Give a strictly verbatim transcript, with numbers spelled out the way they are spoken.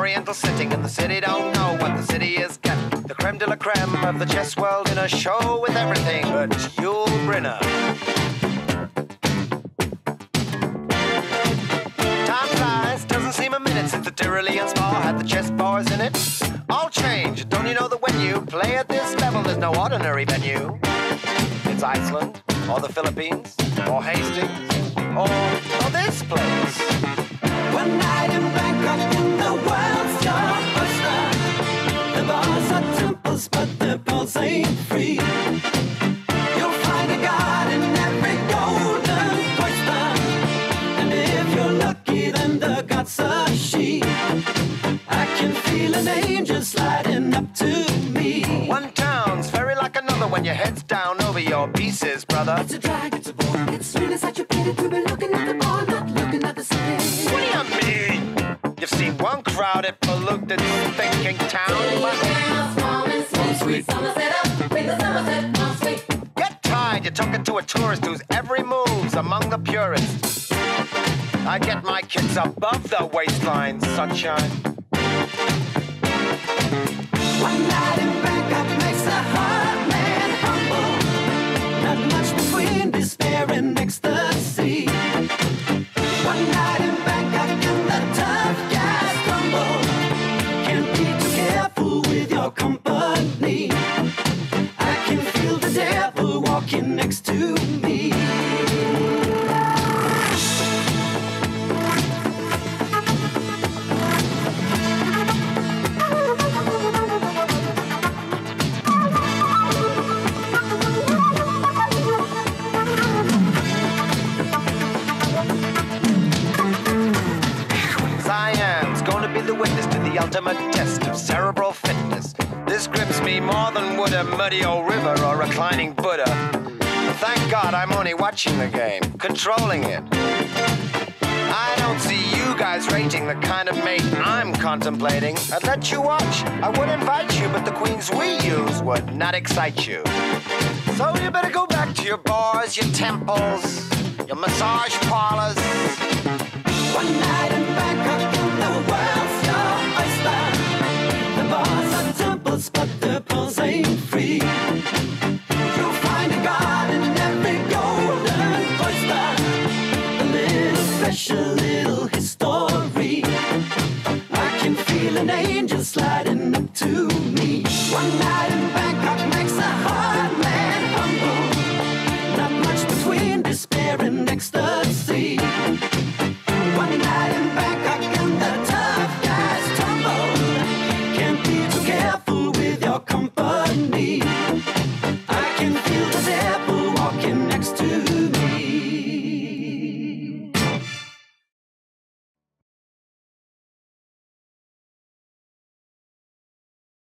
oriental sitting in the city don't know what the city is getting. The creme de la creme of the chess world in a show with everything but Yul Brynner. Time flies, doesn't seem a minute since the Tyrolean spa had the chess bars in it. All change, don't you know that when you play at this level there's no ordinary venue? It's Iceland, or the Philippines, or Hastings, or, or this place. One night in Bangkok in the world's your oyster. The bars are temples, but the balls ain't free. You'll find a god in every golden oyster. And if you're lucky, then the god's a she. I can feel an angel sliding up to me. One town's very like another when your head's down over your pieces, brother. It's a drag, it's a bore. It's really such a pity to be looking at the bar, not looking at the city. What do you mean? You've seen one crowded, polluted, thinking town, but get tired, you're talking to a tourist whose every move's among the purists. I get my kids above the waistline, sunshine. One night in Bangkok makes a heart man humble. Not much between despair and ecstasy. One night in Bangkok and the tough guys crumble. Can't be too careful with your company. I can feel the devil walking next to me. The witness to the ultimate test of cerebral fitness. This grips me more than would a muddy old river or reclining Buddha. Thank God I'm only watching the game, controlling it. I don't see you guys rating the kind of mate I'm contemplating. I'd let you watch, I would invite you, but the queens we use would not excite you. So you better go back to your bars, your temples, your massage parlors. One night in Bangkok